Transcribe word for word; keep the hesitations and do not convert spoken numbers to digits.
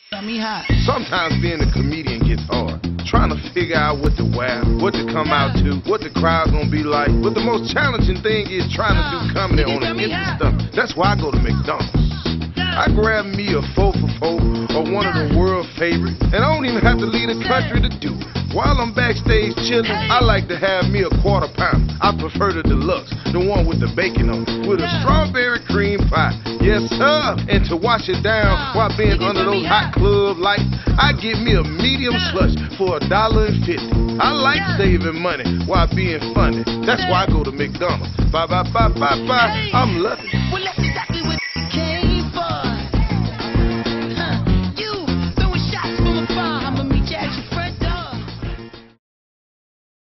Sometimes being a comedian gets hard. Trying to figure out what to wear, what to come out to, what the crowd's gonna be like. But the most challenging thing is trying to do comedy on an empty stomach. That's why I go to McDonald's. I grab me a four for four or one of the world favorites, and I don't even have to leave the country to do it. While I'm backstage chilling, I like to have me a quarter pounder. I prefer the deluxe, the one with the bacon on it, with a strawberry cream pie. Yes, sir. And to wash it down while being under those hot club lights, I get me a medium slush for a dollar and fifty. I like saving money while being funny. That's why I go to McDonald's. Bye, bye, bye, bye, bye. I'm loving it.